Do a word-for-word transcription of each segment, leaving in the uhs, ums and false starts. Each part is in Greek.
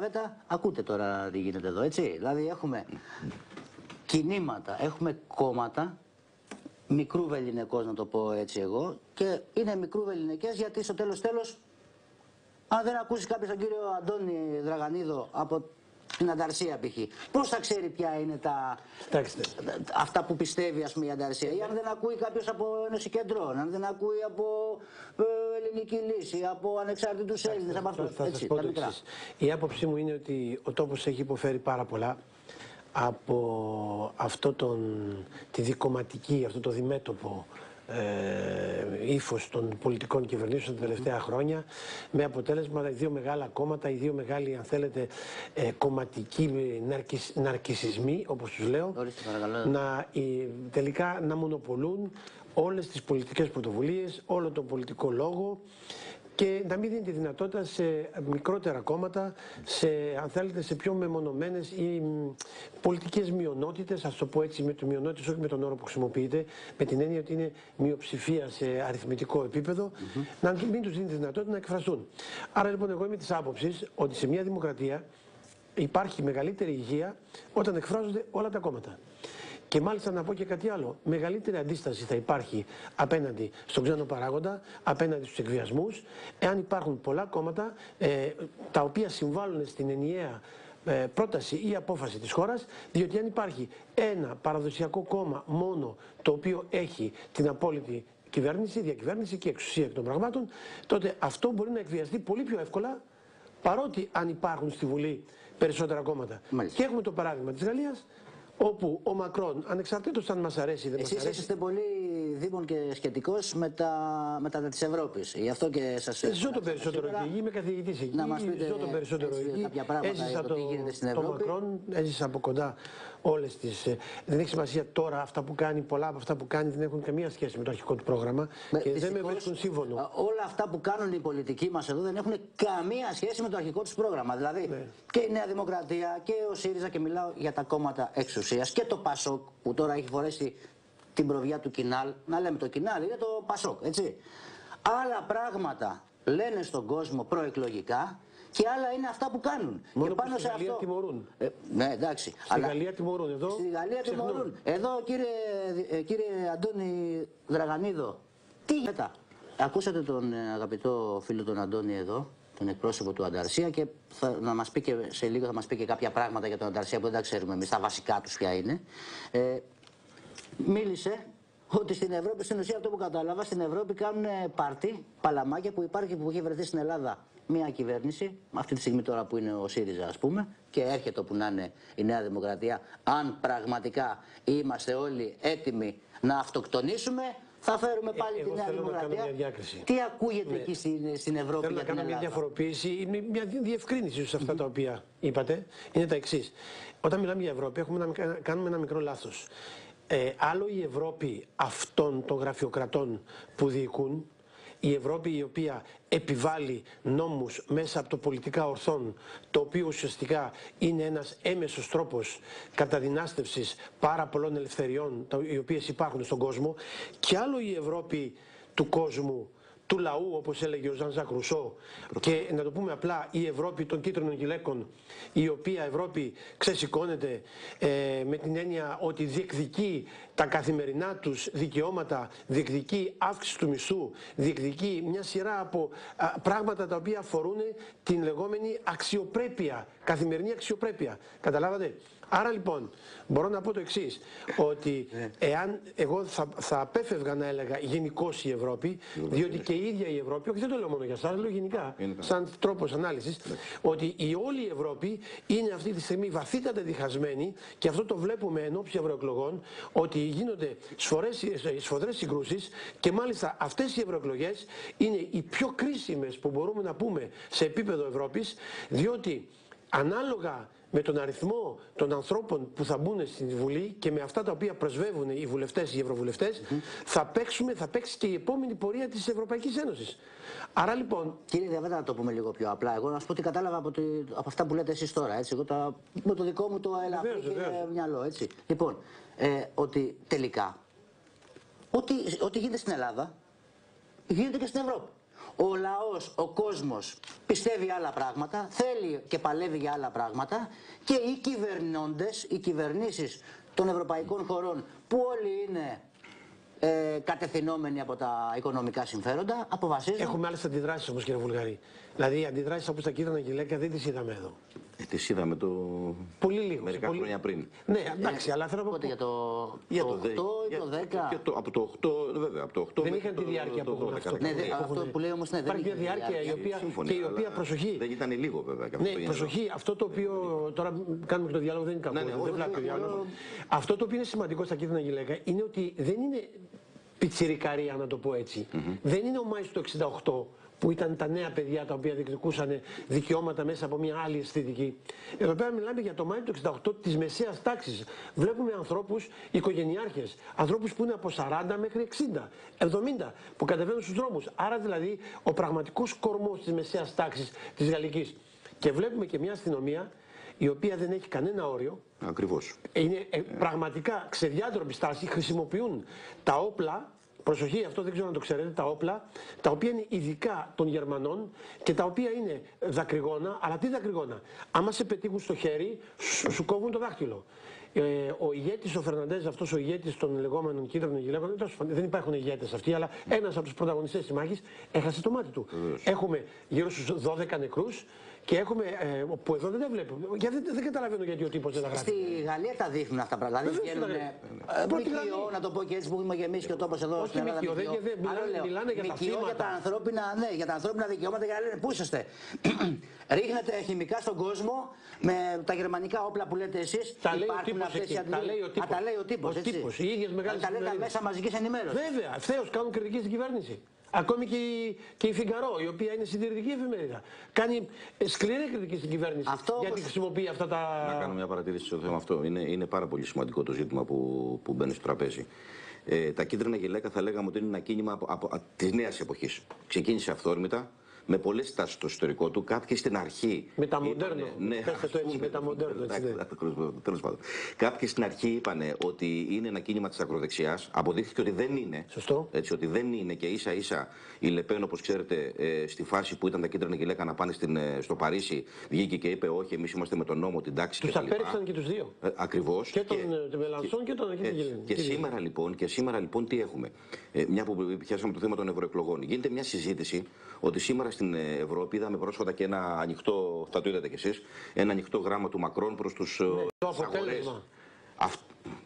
Λιαβέτα, ακούτε τώρα τι γίνεται εδώ, έτσι. Δηλαδή έχουμε κινήματα, έχουμε κόμματα, μικρού βεληνικώς να το πω έτσι εγώ, και είναι μικρού βεληνικές γιατί στο τέλος τέλος, αν δεν ακούσει κάποιος τον κύριο Αντώνη Δραγανίδο από την Ανταρσία π.χ. πώς θα ξέρει ποια είναι τα... αυτά που πιστεύει, ας πούμε, η Ανταρσία, ή αν δεν ακούει κάποιος από Ένωση Κεντρών, αν δεν ακούει από ε, Ελληνική Λύση, από ανεξάρτητους Έλληνες, από αυτούς. Θα σας πω το εξής. Η άποψή μου είναι ότι ο τόπος έχει υποφέρει πάρα πολλά από αυτό τον, τη δικομματική, αυτό το διμέτωπο ε, ύφος των πολιτικών κυβερνήσεων τα τελευταία χρόνια, με αποτέλεσμα οι δύο μεγάλα κόμματα, οι δύο μεγάλοι, αν θέλετε, ε, κομματικοί ναρκισ, ναρκισισμοί, όπως τους λέω, να, ε, τελικά να μονοπολούν όλες τις πολιτικές πρωτοβουλίες, όλο τον πολιτικό λόγο, και να μην δίνει τη δυνατότητα σε μικρότερα κόμματα, σε, αν θέλετε, σε πιο μεμονωμένες ή πολιτικές μειονότητες, ας το πω έτσι, με το μειονότητες, όχι με τον όρο που χρησιμοποιείται, με την έννοια ότι είναι μειοψηφία σε αριθμητικό επίπεδο, mm-hmm. να μην τους δίνει τη δυνατότητα να εκφραστούν. Άρα λοιπόν εγώ είμαι της άποψης ότι σε μια δημοκρατία υπάρχει μεγαλύτερη υγεία όταν εκφράζονται όλα τα κόμματα. Και μάλιστα να πω και κάτι άλλο, μεγαλύτερη αντίσταση θα υπάρχει απέναντι στον ξένο παράγοντα, απέναντι στους εκβιασμούς, εάν υπάρχουν πολλά κόμματα ε, τα οποία συμβάλλουν στην ενιαία ε, πρόταση ή απόφαση της χώρας, διότι αν υπάρχει ένα παραδοσιακό κόμμα μόνο το οποίο έχει την απόλυτη κυβέρνηση, διακυβέρνηση και εξουσία εκ των πραγμάτων, τότε αυτό μπορεί να εκβιαστεί πολύ πιο εύκολα, παρότι αν υπάρχουν στη Βουλή περισσότερα κόμματα. Μάλιστα. Και έχουμε το παράδειγμα της Γαλλίας, όπου ο Μακρόν, ανεξαρτήτως αν μας αρέσει ή δεν μας αρέσει... Εσείς είστε πολύ δήμον και σχετικός με τα, με τα της Ευρώπης. Γι' αυτό και σας... Ε, ζω το περισσότερο εκεί, είμαι καθηγητής εκεί, να μας πείτε, ζω το περισσότερο έτσι, εκεί, έζησα το, το, το Μακρόν, έζησα από κοντά όλες τις... Ε, δεν έχει σημασία τώρα αυτά που κάνει, πολλά από αυτά που κάνει δεν έχουν καμία σχέση με το αρχικό του πρόγραμμα με, και δεν με βρίσκουν σύμφωνο. Όλα αυτά που κάνουν οι πολιτικοί μας εδώ δεν έχουν καμία σχέση με το αρχικό του πρόγραμμα. Δηλαδή ναι. και η Νέα Δημοκρατία και ο ΣΥΡΙΖΑ, και μιλάω για τα κόμματα εξουσίας, και το ΠΑΣΟΚ που τώρα έχει φορέσει την προβιά του Κινάλ, να λέμε το Κινάλ είναι το ΠΑΣΟΚ, έτσι. Άλλα πράγματα λένε στον κόσμο προεκλογικά και άλλα είναι αυτά που κάνουν. Μόνο και πάνω που στη σε Γαλλία αυτό... τιμωρούν. Ε, ναι, εντάξει. Στη αλλά... Γαλλία τιμωρούν, εδώ Στη Γαλλία ξεχνούν. τιμωρούν. Εδώ, κύριε, κύριε Αντώνη Δραγανίδο, τι μετά. Ακούσατε τον αγαπητό φίλο τον Αντώνη εδώ, τον εκπρόσωπο του Ανταρσία, και θα, να μας πει και σε λίγο θα μας πει και κάποια πράγματα για τον Ανταρσία που δεν τα ξέρουμε εμείς, τα βασικά τους ποια είναι. Ε, μίλησε ότι στην Ευρώπη, στην ουσία αυτό που κατάλαβα, στην Ευρώπη κάνουν πάρτι, παλαμάκια που υπάρχει, που έχει βρεθεί στην Ελλάδα μια κυβέρνηση, αυτή τη στιγμή τώρα που είναι ο ΣΥΡΙΖΑ ας πούμε, και έρχεται όπου να είναι η Νέα Δημοκρατία, αν πραγματικά είμαστε όλοι έτοιμοι να αυτοκτονήσουμε, θα φέρουμε πάλι ε, τη Νέα Δημοκρατία. Τι ακούγεται ναι. εκεί στην, στην Ευρώπη? Θέλω για να κάνω την μια διαφοροποίηση, μια διευκρίνηση σε αυτά mm-hmm. τα οποία είπατε. Είναι τα εξής. Όταν μιλάμε για Ευρώπη, έχουμε να κάνουμε ένα μικρό λάθος. Ε, άλλο η Ευρώπη αυτών των γραφειοκρατών που διοικούν, η Ευρώπη η οποία επιβάλλει νόμους μέσα από το πολιτικά ορθόν, το οποίο ουσιαστικά είναι ένας έμεσος τρόπος καταδυνάστευσης πάρα πολλών ελευθεριών οι οποίες υπάρχουν στον κόσμο, και άλλο η Ευρώπη του κόσμου, του λαού, όπως έλεγε ο Ζαν Ζακ Ρουσό, και να το πούμε απλά η Ευρώπη των κίτρινων γυλαίκων, η οποία Ευρώπη ξεσηκώνεται ε, με την έννοια ότι διεκδικεί τα καθημερινά τους δικαιώματα, διεκδικεί αύξηση του μισθού, διεκδικεί μια σειρά από α, πράγματα τα οποία αφορούν την λεγόμενη αξιοπρέπεια, καθημερινή αξιοπρέπεια. Καταλάβατε? Άρα λοιπόν μπορώ να πω το εξής, ότι εάν εγώ θα, θα απέφευγα να έλεγα γενικώς η Ευρώπη, διότι και η ίδια η Ευρώπη, όχι δεν το λέω μόνο για σας, λέω γενικά, σαν τρόπος ανάλυσης, ότι η όλη η Ευρώπη είναι αυτή τη στιγμή βαθύτατα διχασμένη, και αυτό το βλέπουμε εν ώψη ευρωεκλογών, ότι γίνονται σφοδρές συγκρούσεις, και μάλιστα αυτές οι ευρωεκλογές είναι οι πιο κρίσιμες που μπορούμε να πούμε σε επίπεδο Ευρώπης, διότι ανάλογα με τον αριθμό των ανθρώπων που θα μπουν στη Βουλή και με αυτά τα οποία προσβεύουν οι βουλευτές, οι ευρωβουλευτές, mm-hmm. θα, παίξουμε, θα παίξει και η επόμενη πορεία της Ευρωπαϊκής Ένωσης. Άρα λοιπόν... Κύριε Διαβέτα, να το πούμε λίγο πιο απλά. Εγώ να σου πω τι κατάλαβα από, τη, από αυτά που λέτε εσείς τώρα. Έτσι. Εγώ τα, με το δικό μου το ελαφρύ και μυαλό. Έτσι. Λοιπόν, ε, ότι τελικά, ό,τι, ό,τι γίνεται στην Ελλάδα, γίνεται και στην Ευρώπη. Ο λαός, ο κόσμος πιστεύει άλλα πράγματα, θέλει και παλεύει για άλλα πράγματα και οι κυβερνώντες, οι κυβερνήσεις των ευρωπαϊκών χωρών που όλοι είναι ε, κατευθυνόμενοι από τα οικονομικά συμφέροντα, αποφασίζουν. Έχουμε άλλες αντιδράσεις όμως, κύριε Βουλγαρή. Δηλαδή οι αντιδράσεις όπως τα κίτρινα γυλαίκα δεν τις είδαμε εδώ. Ε, τις είδαμε το... Πολύ λίγο. μερικά πολύ... χρόνια πριν. Ναι, εντάξει, ε, αλλά θέλω να πω... Για το, για το, το οκτώ ή το δέκα. Για το, από το οκτώ, βέβαια, από το οκτώ δεν είχαν τη διάρκεια που έχουν αυτό. Ναι, δε, αυτό που λέει όμως ναι, δεν υπάρχει μια διάρκεια η οποία, σύμφωνη, και η οποία προσοχή. Δεν ήταν λίγο βέβαια. Και ναι, αυτό προσοχή. Αυτό το οποίο τώρα κάνουμε και το διάλογο δεν είναι κακό. Ναι, ναι, δεν όχι, βλάπτει το όχι, διάλογο. όχι. Αυτό το οποίο είναι σημαντικό στα κίτρινα γυλαίκα είναι ότι δεν είναι πιτσιρικαρία, να το πω έτσι. Mm-hmm. Δεν είναι ο Μάης του εξήντα οκτώ που ήταν τα νέα παιδιά τα οποία διεκδικούσαν δικαιώματα μέσα από μια άλλη αισθητική. Εδώ πέρα μιλάμε για το Μάη του εξήντα οκτώ της μεσαίας τάξης. Βλέπουμε ανθρώπους οικογενειάρχες, ανθρώπους που είναι από σαράντα μέχρι εξήντα, εβδομήντα, που κατεβαίνουν στους δρόμους. Άρα δηλαδή ο πραγματικός κορμός της μεσαίας τάξης της γαλλικής. Και βλέπουμε και μια αστυνομία η οποία δεν έχει κανένα όριο. Ακριβώς. Είναι ε, πραγματικά ξεδιάντροπη στάση, χρησιμοποιούν τα όπλα. Προσοχή, αυτό δεν ξέρω αν το ξέρετε, τα όπλα, τα οποία είναι ειδικά των Γερμανών και τα οποία είναι δακρυγόνα, αλλά τι δακρυγόνα. Άμα σε πετύχουν στο χέρι, σου, σου κόβουν το δάχτυλο. Ε, ο ηγέτης, ο Φερναντέζ, αυτός ο ηγέτης των λεγόμενων κίτρινων γυλαίκων, δεν υπάρχουν ηγέτες αυτοί, αλλά ένας από τους πρωταγωνιστές της μάχης έχασε το μάτι του. Mm. Έχουμε γύρω στους δώδεκα νεκρούς. Και έχουμε, ε, που εδώ δεν τα βλέπω. Γιατί δεν, δεν καταλαβαίνω γιατί ο τύπος δεν τα γράφει. Στη Γαλλία τα δείχνουν αυτά τα πράγματα. Δηλαδή βγαίνουν ΜΚΟ, να το πω και έτσι που είμαι και εμείς και ο τόπος εδώ στην Ελλάδα. ΜΚΟ, μιλάνε για τα θύματα. Για τα ανθρώπινα, ναι, για τα ανθρώπινα δικαιώματα και λένε πού είσαστε. Ρίχνετε χημικά στον κόσμο με τα γερμανικά όπλα που λέτε εσείς. Τα λέει ο τύπος. Τα λέει ο τύπος. Οι ίδιες μεγάλες τα λέει τα μέσα μαζικής ενημέρωσης. Βέβαια, ευθέως κάνουν κριτική στην κυβέρνηση. Ακόμη και η, και η Φιγκαρό, η οποία είναι συντηρητική εφημερίδα, κάνει σκληρή κριτική στην κυβέρνηση αυτό γιατί όπως... χρησιμοποιεί αυτά τα... Να κάνω μια παρατήρηση στο θέμα αυτό. Είναι, είναι πάρα πολύ σημαντικό το ζήτημα που, που μπαίνει στο τραπέζι. Ε, τα κίτρινα γυλαίκα θα λέγαμε ότι είναι ένα κίνημα από, από, από, της νέας εποχής. Ξεκίνησε αυθόρμητα, με πολλές στάσεις στο εσωτερικό του. Κάποιοι στην αρχή. Μεταμοντέρνο. Ναι, πέστε το έτσι, μεταμοντέρνο. Τέλος πάντων. Κάποιοι στην αρχή είπαν ότι είναι ένα κίνημα της ακροδεξιάς. Αποδείχθηκε ότι δεν είναι. Σωστό. Έτσι, ότι δεν είναι και ίσα ίσα η Λεπέν, όπως ξέρετε, στη φάση που ήταν τα κίτρινα γυλαίκα να πάνε στην, στο Παρίσι, βγήκε και είπε: όχι, εμείς είμαστε με τον νόμο, την τάξη κτλ. Τους απέρριψαν και τους δύο. Ε, ακριβώς. Και τον Μελανσόν και τον Αγγέλη. Και, σήμερα, λοιπόν, και σήμερα λοιπόν τι έχουμε. Ε, μια που πιάσαμε το θέμα των ευρωεκλογών. Γίνεται μια συζήτηση ότι σήμερα στην Ευρώπη είδαμε πρόσφατα και ένα ανοιχτό, θα το είδατε κι εσείς, ένα ανοιχτό γράμμα του Μακρόν προς τους ναι, το αποτέλεσμα. Αυτ...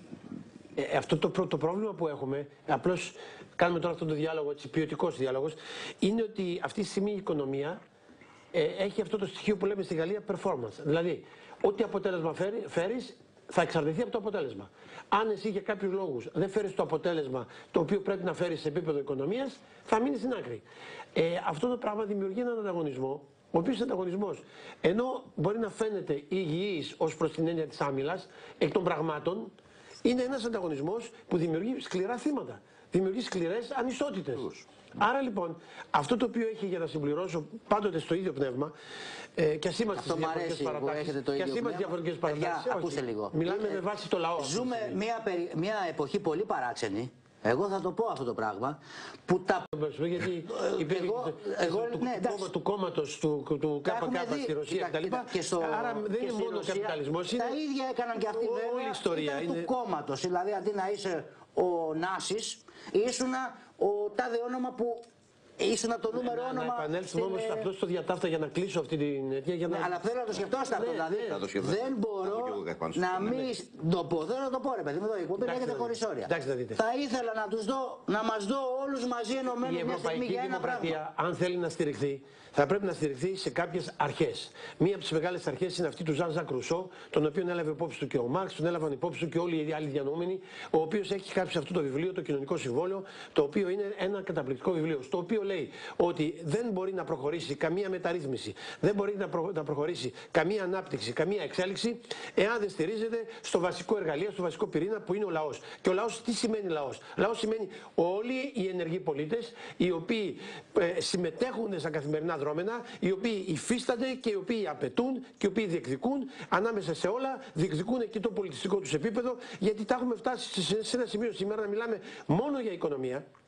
Ε, αυτό το, το πρόβλημα που έχουμε, απλώς κάνουμε τώρα αυτό το διάλογο, έτσι, ποιοτικός διάλογος, είναι ότι αυτή τη στιγμή η οικονομία ε, έχει αυτό το στοιχείο που λέμε στη Γαλλία performance. Δηλαδή, ό,τι αποτέλεσμα φέρει, φέρεις, θα εξαρτηθεί από το αποτέλεσμα. Αν εσύ για κάποιους λόγους δεν φέρεις το αποτέλεσμα το οποίο πρέπει να φέρεις σε επίπεδο οικονομίας, θα μείνεις στην άκρη. Ε, αυτό το πράγμα δημιουργεί έναν ανταγωνισμό, ο οποίος ανταγωνισμός, ενώ μπορεί να φαίνεται υγιής ως προς την έννοια της άμυλας, εκ των πραγμάτων, είναι ένας ανταγωνισμός που δημιουργεί σκληρά θύματα. Δημιουργεί σκληρές ανισότητες. Άρα λοιπόν, αυτό το οποίο έχει, για να συμπληρώσω πάντοτε στο ίδιο πνεύμα, ε, και ας είμαστε στις διαφορετικές παρατάξεις, και ας είμαστε διαφορετικές παρατάξεις, ακούστε λίγο. Μιλάμε με βάση το λαό. Ζούμε μια, περι... μια εποχή πολύ παράξενη. Εγώ θα το πω αυτό το πράγμα. Που τα... Γιατί υπήρχε εγώ, εγώ, του, ναι, του, του κόμματος του, του ΚΚΚ στη Ρωσία κτλ. Άρα δεν είναι μόνο ο καπιταλισμός. Τα ίδια έκαναν και αυτοί βέβαια. Όλη η ιστορία είναι του κόμματος. Δηλαδή αντί να είσαι ο Νάσης, ήσουνα ο τάδε όνομα που... Ήσουν το νούμερο να, όνομα. Να επανέλθουμε όμως ε... απλώς στο διατάφτα για να κλείσω αυτή την αιτία. Για να... Ναι, αλλά θέλω να το σκεφτώ αυτό. Ναι, δηλαδή ναι. Δεν μπορώ να μην ναι. το πω. Θέλω να το πω, ρε παιδί μου, εδώ η εκπομπή λέγεται χωρίς όρια. Θα ήθελα να τους δω, να μας δω όλους μαζί ενωμένους μια στιγμή για ένα πράγμα. Αν θέλει να στηριχθεί, θα πρέπει να στηριχθεί σε κάποιες αρχές. Μία από τις μεγάλες αρχές είναι αυτή του Ζαν Ζακ Ρουσό, τον οποίο έλαβε υπόψη του και ο Μάρξ, τον έλαβαν υπόψη του και όλοι οι άλλοι διανοούμενοι, ο οποίος έχει γράψει αυτό το βιβλίο, το Κοινωνικό Συμβόλαιο, το οποίο είναι ένα καταπληκτικό βιβλίο, στο οποίο λέει ότι δεν μπορεί να προχωρήσει καμία μεταρρύθμιση, δεν μπορεί να, προ, να προχωρήσει καμία ανάπτυξη, καμία εξέλιξη, εάν δεν στηρίζεται στο βασικό εργαλείο, στο βασικό πυρήνα που είναι ο λαός. Και ο λαός, τι σημαίνει λαός? Λαός σημαίνει όλοι οι ενεργοί πολίτες, οι οποίοι ε, συμμετέχουν στα καθημερινά δρόμενα, οι οποίοι υφίστανται και οι οποίοι απαιτούν και οι οποίοι διεκδικούν, ανάμεσα σε όλα διεκδικούν και το πολιτιστικό τους επίπεδο, γιατί τα έχουμε φτάσει σε ένα σημείο σήμερα να μιλάμε μόνο για οικονομία.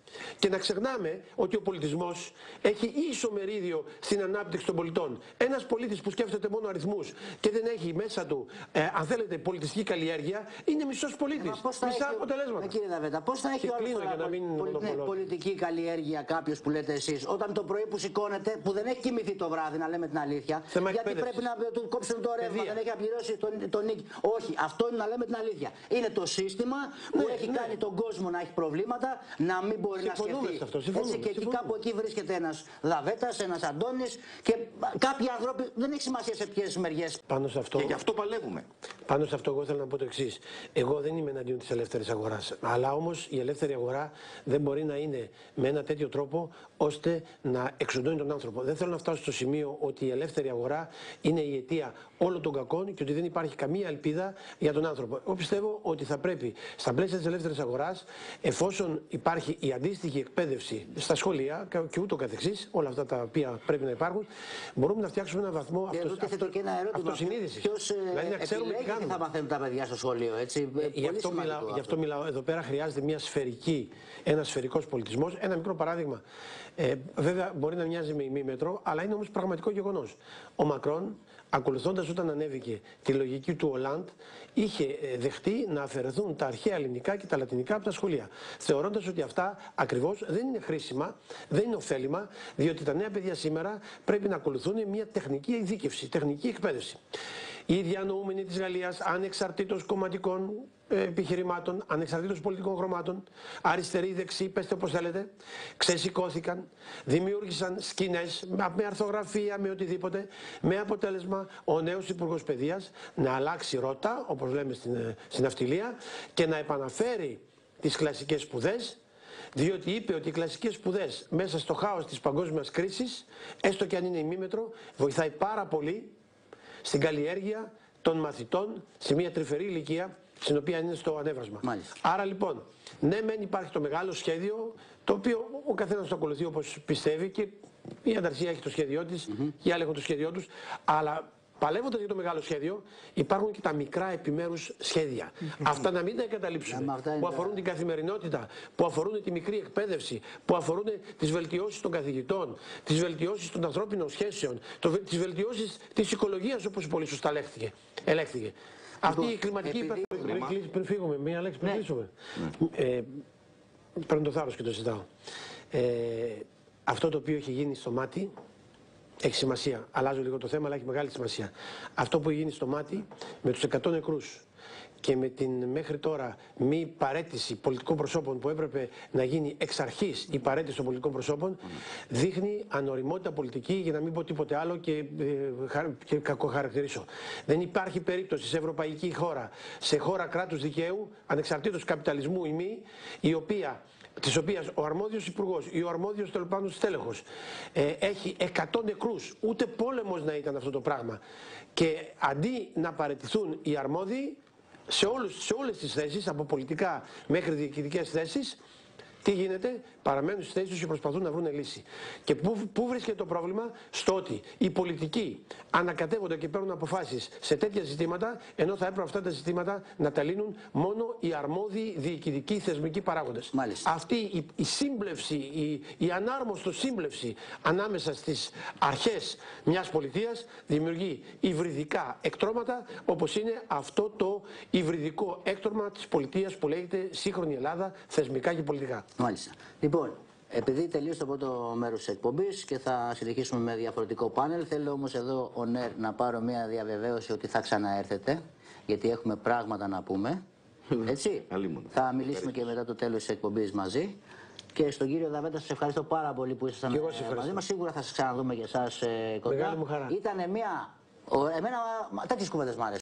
Και να ξεχνάμε ότι ο πολιτισμός έχει ίσο μερίδιο στην ανάπτυξη των πολιτών. Ένας πολίτης που σκέφτεται μόνο αριθμούς και δεν έχει μέσα του, ε, αν θέλετε, πολιτιστική καλλιέργεια, είναι μισός πολίτης. Ε, μισά έχει, αποτελέσματα. Ε, κύριε Δαβέτα, πώς θα έχει ο άλλος πολι, ναι, πολιτική καλλιέργεια κάποιος που λέτε εσείς, όταν το πρωί που σηκώνεται, που δεν έχει κοιμηθεί το βράδυ, να λέμε την αλήθεια, θέμα γιατί πρέπει να του κόψουν το ρεύμα, δεν έχει απληρώσει τον, τον νίκη. Όχι, αυτό είναι να λέμε την αλήθεια. Είναι το σύστημα που ναι, έχει ναι. κάνει τον κόσμο να έχει προβλήματα, να μην μπορεί να σκεφτεί. Αυτό, έτσι, και εκεί, κάπου εκεί βρίσκεται ένας Δαβέτας, ένας Αντώνης και κάποιοι άνθρωποι, δεν έχει σημασία σε ποιες μεριές. Πάνω σε αυτό, και γι' αυτό παλεύουμε. Πάνω σε αυτό εγώ θέλω να πω το εξής. Εγώ δεν είμαι εναντίον της ελεύθερης αγοράς. Αλλά όμως η ελεύθερη αγορά δεν μπορεί να είναι με ένα τέτοιο τρόπο ώστε να εξοντώνει τον άνθρωπο. Δεν θέλω να φτάσω στο σημείο ότι η ελεύθερη αγορά είναι η αιτία όλων των κακών και ότι δεν υπάρχει καμία ελπίδα για τον άνθρωπο. Εγώ πιστεύω ότι θα πρέπει στα πλαίσια της ελεύθερης αγοράς, εφόσον υπάρχει η αντίστοιχη εκπαίδευση στα σχολεία και ούτω καθεξής, όλα αυτά τα οποία πρέπει να υπάρχουν, μπορούμε να φτιάξουμε έναν βαθμό αυτο, αυτο, αυτοσυνείδησης. Ποιος δηλαδή, να ξέρουμε τι κάνουμε. Θα μαθαίνουν τα παιδιά στο σχολείο, έτσι. Ε, γι' αυτό, μιλάω, γι' αυτό μιλάω. Εδώ πέρα χρειάζεται μια σφαιρική, ένας σφαιρικός πολιτισμός. Ένα μικρό παράδειγμα. Ε, βέβαια μπορεί να μοιάζει με ημίμετρο, αλλά είναι όμως πραγματικό γεγονός. Ο Μακρόν, ακολουθώντας όταν ανέβηκε τη λογική του Ολάντ, είχε δεχτεί να αφαιρεθούν τα αρχαία ελληνικά και τα λατινικά από τα σχολεία. Θεωρώντας ότι αυτά ακριβώς δεν είναι χρήσιμα, δεν είναι ωφέλιμα, διότι τα νέα παιδιά σήμερα πρέπει να ακολουθούν μια τεχνική ειδίκευση, τεχνική εκπαίδευση. Οι ίδιοι ανοούμενοι της Γαλλίας, ανεξαρτήτως κομματικών επιχειρημάτων, ανεξαρτήτως πολιτικών χρωμάτων, αριστεροί, δεξιοί, πέστε όπως θέλετε, ξεσηκώθηκαν, δημιούργησαν σκηνές με αρθογραφία, με οτιδήποτε, με αποτέλεσμα ο νέος Υπουργός Παιδείας να αλλάξει ρότα, όπως λέμε στην, στην ναυτιλία, και να επαναφέρει τις κλασικές σπουδές, διότι είπε ότι οι κλασικές σπουδές μέσα στο χάος της παγκόσμιας κρίσης, έστω και αν είναι ημίμετρο, βοηθάει πάρα πολύ στην καλλιέργεια των μαθητών σε μια τρυφερή ηλικία, στην οποία είναι στο ανέβασμα. Μάλιστα. Άρα λοιπόν, ναι μεν υπάρχει το μεγάλο σχέδιο, το οποίο ο καθένας το ακολουθεί όπως πιστεύει και η Ανταρσία έχει το σχέδιό της, mm-hmm. οι άλλοι έχουν το σχέδιό τους, αλλά παλεύοντας για το μεγάλο σχέδιο, υπάρχουν και τα μικρά επιμέρους σχέδια. Mm-hmm. Αυτά να μην τα εγκαταλείψουμε, yeah, που αφορούν την καθημερινότητα, που αφορούν τη μικρή εκπαίδευση, που αφορούν τις βελτιώσεις των καθηγητών, τις βελτιώσεις των ανθρώπινων σχέσεων, τις βελτιώσεις της οικολογίας, όπως πολύ σωστά ελέγχθηκε. ελέγχθηκε. Αυτή η κλιματική υπερθέρμανση. Πριν φύγουμε, μία λέξη πριν κλείσουμε. Ε, Παίρνω το θάρρος και το συζητάω. Ε, αυτό το οποίο έχει γίνει στο μάτι έχει σημασία. Αλλάζω λίγο το θέμα, αλλά έχει μεγάλη σημασία. Αυτό που έχει γίνει στο μάτι με τους εκατό νεκρούς και με την μέχρι τώρα μη παραίτηση πολιτικών προσώπων που έπρεπε να γίνει εξ αρχής η παραίτηση των πολιτικών προσώπων, δείχνει ανοριμότητα πολιτική, για να μην πω τίποτε άλλο και, ε, και κακοχαρακτηρίσω. Δεν υπάρχει περίπτωση σε ευρωπαϊκή χώρα, σε χώρα κράτους δικαίου, ανεξαρτήτως καπιταλισμού ή μη, η οποία της οποίας ο αρμόδιος υπουργός ή ο αρμόδιος τέλος πάντων στέλεχος ε, έχει εκατό νεκρούς, ούτε πόλεμος να ήταν αυτό το πράγμα. Και αντί να παραιτηθούν οι αρμόδιοι, σε, όλους, σε όλες τις θέσεις, από πολιτικά μέχρι διοικητικές θέσεις, τι γίνεται, παραμένουν στις θέσεις τους και προσπαθούν να βρουν λύση. Και πού, πού βρίσκεται το πρόβλημα? Στο ότι οι πολιτικοί ανακατεύονται και παίρνουν αποφάσεις σε τέτοια ζητήματα, ενώ θα έπρεπε αυτά τα ζητήματα να τα λύνουν μόνο οι αρμόδιοι διοικητικοί θεσμικοί παράγοντες. Μάλιστα. Αυτή η, η σύμπλευση, η, η ανάρμοστο σύμπλευση ανάμεσα στις αρχές μιας πολιτείας δημιουργεί υβριδικά εκτρώματα, όπως είναι αυτό το υβριδικό έκτρωμα της πολιτείας που λέγεται σύγχρονη Ελλάδα, θεσμικά και πολιτικά. Μάλιστα. Λοιπόν, επειδή τελείωσε το πρώτο μέρος της εκπομπής και θα συνεχίσουμε με διαφορετικό πάνελ, θέλω όμως εδώ ο Νέρ να πάρω μια διαβεβαίωση ότι θα ξαναέρθετε, γιατί έχουμε πράγματα να πούμε. Έτσι. Θα μιλήσουμε και μετά το τέλος της εκπομπής μαζί. Και στον κύριο Δαβέτα, σας ευχαριστώ πάρα πολύ που ήσασταν μαζί μας. Σίγουρα θα σας ξαναδούμε και εσάς κοντά. Μεγάλη μου χαρά. Ήτανε μια... Εμένα τέτοιες κουβέντες μ' άρεσαν.